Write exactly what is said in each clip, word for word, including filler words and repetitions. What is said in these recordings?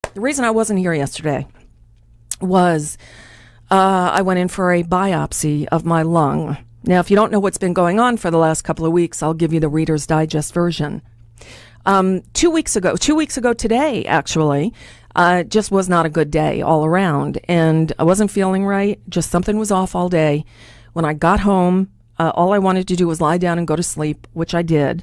the reason I wasn't here yesterday was uh, I went in for a biopsy of my lung. Now, if you don't know what's been going on for the last couple of weeks, I'll give you the Reader's Digest version. Um, two weeks ago, two weeks ago today, actually, uh, just was not a good day all around. And I wasn't feeling right. Just something was off all day. When I got home, uh, all I wanted to do was lie down and go to sleep, which I did.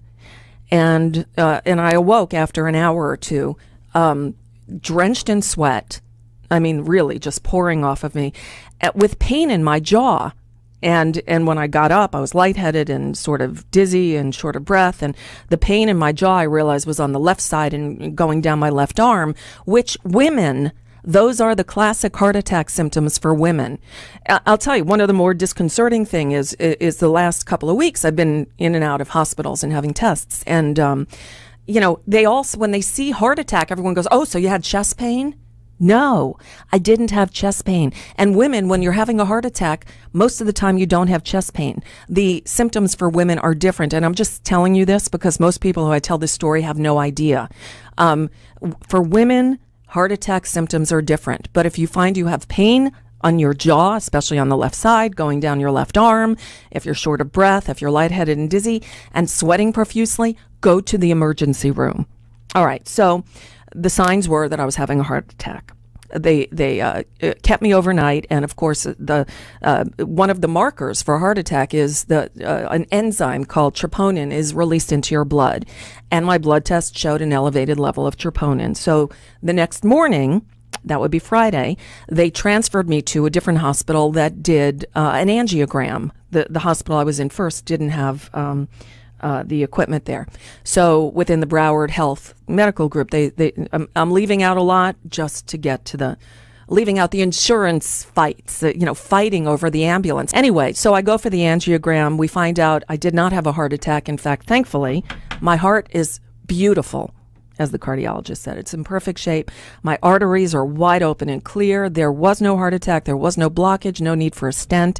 And uh, and I awoke after an hour or two, um, drenched in sweat. I mean, really just pouring off of me, uh, with pain in my jaw. And and when I got up, I was lightheaded and sort of dizzy and short of breath. And the pain in my jaw, I realized, was on the left side and going down my left arm, which women, those are the classic heart attack symptoms for women. I'll tell you, one of the more disconcerting thing is is the last couple of weeks I've been in and out of hospitals and having tests. And, um, you know, they also, when they see heart attack, everyone goes, oh, so you had chest pain? No, I didn't have chest pain. And women, when you're having a heart attack, most of the time you don't have chest pain. The symptoms for women are different. And I'm just telling you this because most people who I tell this story have no idea. Um, for women, heart attack symptoms are different. But if you find you have pain on your jaw, especially on the left side, going down your left arm, if you're short of breath, if you're lightheaded and dizzy, and sweating profusely, go to the emergency room. All right, so the signs were that I was having a heart attack. They they uh, kept me overnight, and of course, the uh, one of the markers for a heart attack is the uh, an enzyme called troponin is released into your blood, and my blood test showed an elevated level of troponin. So the next morning, that would be Friday, they transferred me to a different hospital that did uh, an angiogram. The the hospital I was in first didn't have Um, Uh, the equipment there. So within the Broward Health Medical Group, they, they, I'm, I'm leaving out a lot just to get to the, leaving out the insurance fights, uh, you know, fighting over the ambulance. Anyway, so I go for the angiogram. We find out I did not have a heart attack. In fact, thankfully, my heart is beautiful, as the cardiologist said. It's in perfect shape. My arteries are wide open and clear. There was no heart attack. There was no blockage, no need for a stent.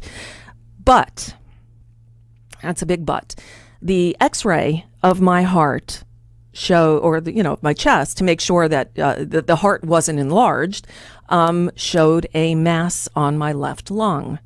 But, that's a big but. The x-ray of my heart show, or the, you know, my chest, to make sure that uh, the, the heart wasn't enlarged, um, showed a mass on my left lung.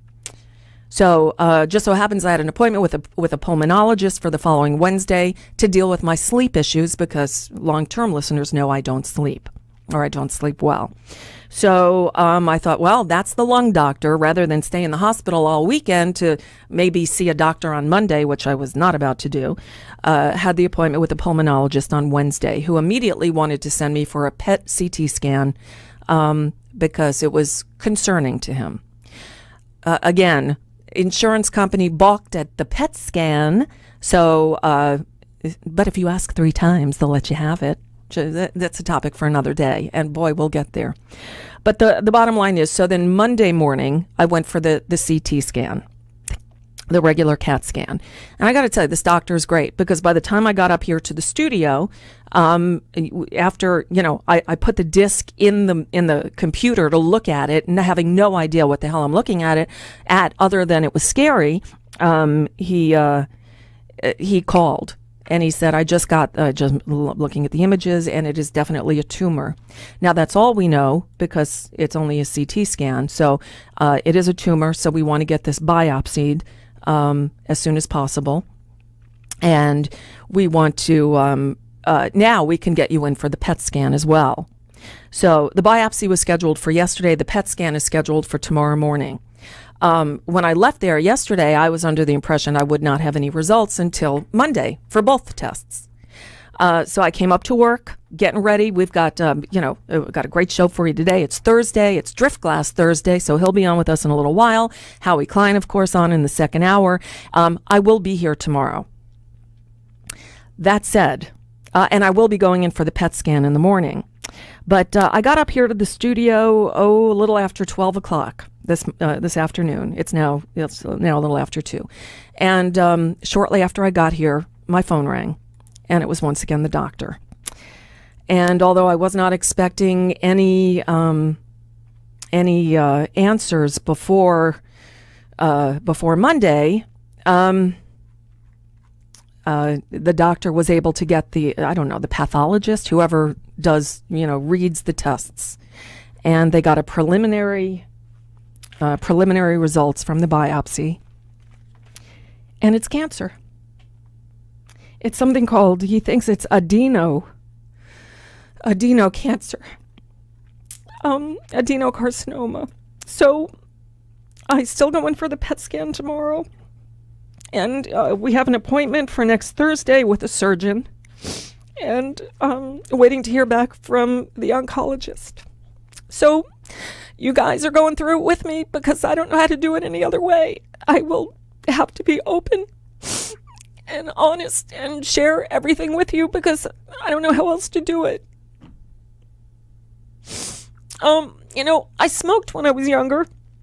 So uh, just so happens I had an appointment with a with a pulmonologist for the following Wednesday to deal with my sleep issues, because long-term listeners know I don't sleep, or I don't sleep well. So um, I thought, well, that's the lung doctor, rather than stay in the hospital all weekend to maybe see a doctor on Monday, which I was not about to do. Uh, had the appointment with a pulmonologist on Wednesday, who immediately wanted to send me for a P E T C T scan um, because it was concerning to him. Uh, again, insurance company balked at the P E T scan. So, uh, but if you ask three times, they'll let you have it. That's a topic for another day, and boy, we'll get there. But the the bottom line is, so then Monday morning, I went for the, the C T scan, the regular CAT scan. And I got to tell you, this doctor is great, because by the time I got up here to the studio, um, after, you know, I, I put the disc in the in the computer to look at it, and having no idea what the hell I'm looking at it at, other than it was scary, um, he uh, he called. And he said, I just got, uh, just looking at the images, and it is definitely a tumor. Now, that's all we know, because it's only a C T scan. So uh, it is a tumor, so we want to get this biopsied um, as soon as possible. And we want to, um, uh, now we can get you in for the P E T scan as well. So the biopsy was scheduled for yesterday. The P E T scan is scheduled for tomorrow morning. Um, when I left there yesterday, I was under the impression I would not have any results until Monday for both tests. Uh, so I came up to work, getting ready. We've got, um, you know, we've got a great show for you today. It's Thursday. It's Drift Glass Thursday, so he'll be on with us in a little while. Howie Klein, of course, on in the second hour. Um, I will be here tomorrow. That said, uh, and I will be going in for the P E T scan in the morning. But uh, I got up here to the studio, oh, a little after twelve o'clock. This uh, this afternoon. It's now it's now a little after two, and um, shortly after I got here, my phone rang, and it was once again the doctor. And although I was not expecting any um, any uh, answers before uh, before Monday, um, uh, the doctor was able to get the, I don't know, the pathologist, whoever does, you know, reads the tests. And they got a preliminary, uh, preliminary results from the biopsy. And it's cancer. It's something called, he thinks it's adeno, adeno cancer, um, adenocarcinoma. So I still go in for the P E T scan tomorrow. And uh, we have an appointment for next Thursday with a surgeon. And um, waiting to hear back from the oncologist. So you guys are going through it with me because I don't know how to do it any other way. I will have to be open and honest and share everything with you because I don't know how else to do it. Um, you know, I smoked when I was younger.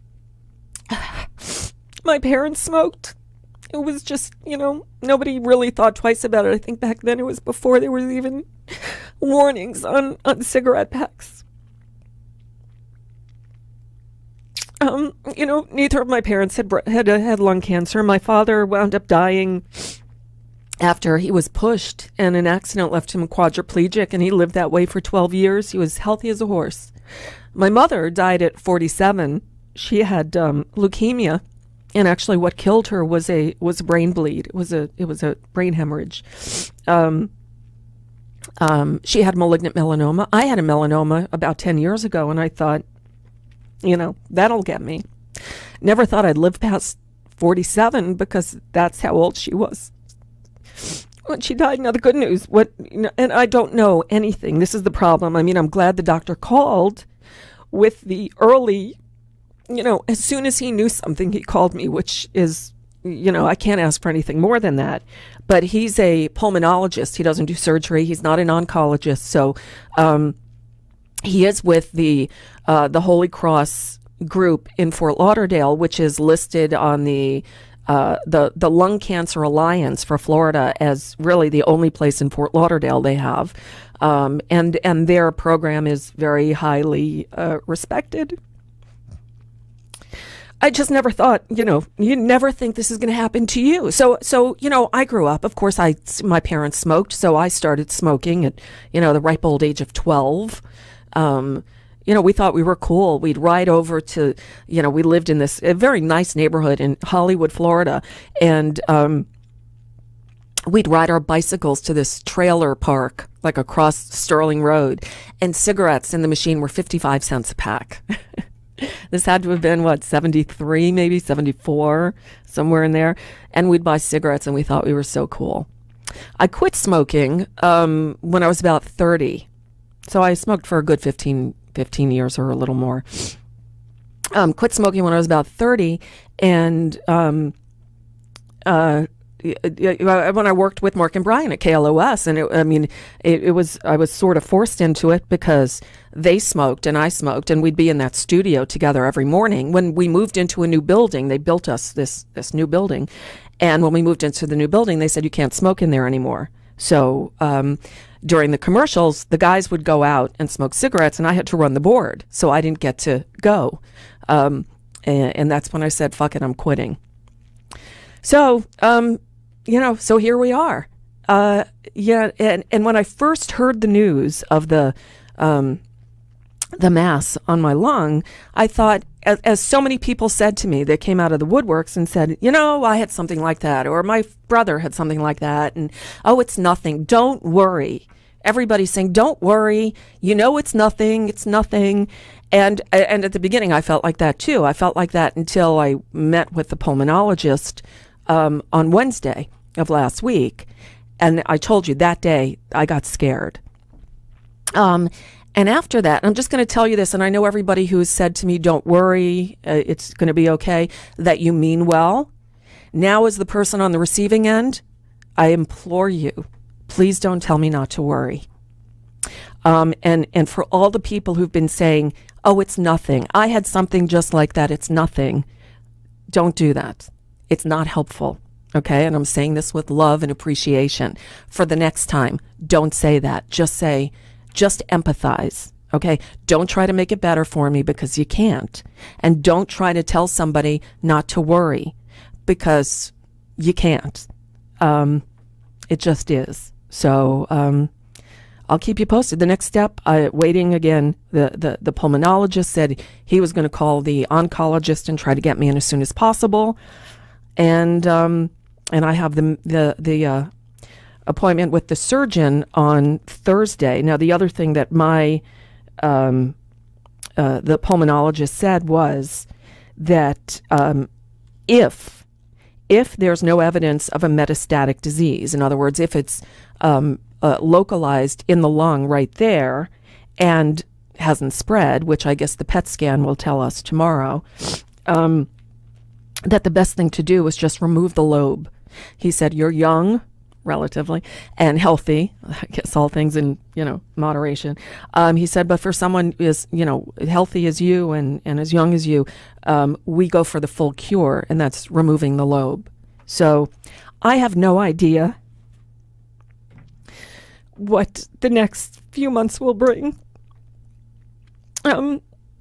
My parents smoked. It was just, you know, nobody really thought twice about it. I think back then it was before there was even warnings on, on cigarette packs. Um, you know, neither of my parents had had had lung cancer. My father wound up dying after he was pushed, and an accident left him quadriplegic, and he lived that way for twelve years. He was healthy as a horse. My mother died at forty-seven. She had um, leukemia, and actually, what killed her was a was a brain bleed. It was a it was a brain hemorrhage. Um, um, she had malignant melanoma. I had a melanoma about ten years ago, and I thought, you know, that'll get me. Never thought I'd live past forty-seven because that's how old she was when she died. Now, the good news, what, you know, and I don't know anything. This is the problem. I mean, I'm glad the doctor called with the early, you know, as soon as he knew something, he called me, which is, you know, I can't ask for anything more than that. But he's a pulmonologist. He doesn't do surgery. He's not an oncologist. So um, he is with the uh, the Holy Cross group in Fort Lauderdale, which is listed on the uh, the the Lung Cancer Alliance for Florida as really the only place in Fort Lauderdale they have, um, and and their program is very highly uh, respected. I just never thought, you know, you never think this is going to happen to you. So, so you know, I grew up. Of course, I my parents smoked, so I started smoking at, you know, the ripe old age of twelve. Um, you know, we thought we were cool. We'd ride over to, you know, we lived in this a very nice neighborhood in Hollywood, Florida, and um, we'd ride our bicycles to this trailer park, like across Sterling Road, and cigarettes in the machine were fifty-five cents a pack. This had to have been, what, seventy-three, maybe seventy-four, somewhere in there. And we'd buy cigarettes, and we thought we were so cool. I quit smoking um, when I was about thirty. So I smoked for a good fifteen, fifteen years or a little more. Um, quit smoking when I was about thirty. And um, uh, when I worked with Mark and Brian at K L O S, and it, I mean, it, it was, I was sort of forced into it because they smoked and I smoked, and we'd be in that studio together every morning. When we moved into a new building, they built us this, this new building. And when we moved into the new building, they said, you can't smoke in there anymore. So um, during the commercials, the guys would go out and smoke cigarettes, and I had to run the board. So I didn't get to go. Um, and, and that's when I said, fuck it, I'm quitting. So, um, you know, so here we are. Uh, yeah, and, and when I first heard the news of the um, the mass on my lung, I thought, as, as so many people said to me, they came out of the woodworks and said, you know, I had something like that, or my brother had something like that, and oh, it's nothing. Don't worry. Everybody's saying, don't worry. You know, it's nothing. It's nothing. And and at the beginning, I felt like that too. I felt like that until I met with the pulmonologist um, on Wednesday of last week. And I told you that day I got scared. Um, and after that, I'm just going to tell you this, and I know everybody who has said to me, don't worry, uh, it's going to be okay, that you mean well. Now, as the person on the receiving end, I implore you, please don't tell me not to worry. Um, and, and for all the people who've been saying, oh, it's nothing. I had something just like that. It's nothing. Don't do that. It's not helpful. Okay, and I'm saying this with love and appreciation. For the next time, don't say that. Just say, just empathize. Okay, don't try to make it better for me because you can't. And don't try to tell somebody not to worry because you can't. Um, It just is. So um, I'll keep you posted. The next step, uh, waiting again, the, the, the pulmonologist said he was going to call the oncologist and try to get me in as soon as possible. And um, and I have the, the, the uh, appointment with the surgeon on Thursday. Now, the other thing that my um, uh, the pulmonologist said was that um, if if there's no evidence of a metastatic disease, in other words, if it's um, uh, localized in the lung right there and hasn't spread, which I guess the P E T scan will tell us tomorrow, um, that the best thing to do is just remove the lobe. He said, you're young, relatively, and healthy. I guess all things in, you know, moderation. Um, he said, but for someone who is, you know, healthy as you and, and as young as you, um, we go for the full cure, and that's removing the lobe. So I have no idea what the next few months will bring. Um,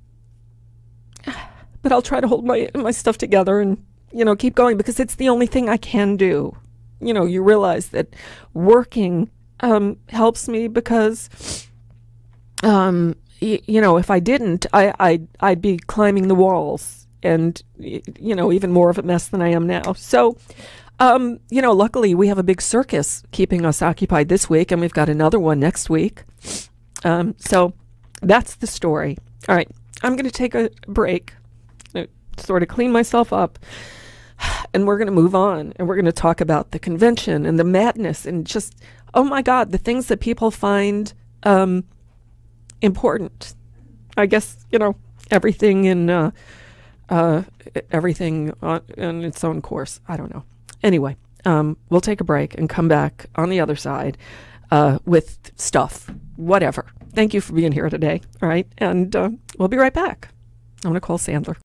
but I'll try to hold my, my stuff together and, you know, keep going, because it's the only thing I can do. You know, you realize that working um, helps me, because, um, y- you know, if I didn't, I, I'd, I'd be climbing the walls and, y- you know, even more of a mess than I am now. So, um, you know, luckily we have a big circus keeping us occupied this week, and we've got another one next week. Um, so that's the story. All right, I'm going to take a break, uh, sort of clean myself up. And we're going to move on, and we're going to talk about the convention and the madness and just, oh my God, the things that people find um, important. I guess, you know, everything in uh, uh, everything on, on its own course. I don't know. Anyway, um, we'll take a break and come back on the other side uh, with stuff, whatever. Thank you for being here today. All right. And uh, we'll be right back. I'm Nicole Sandler.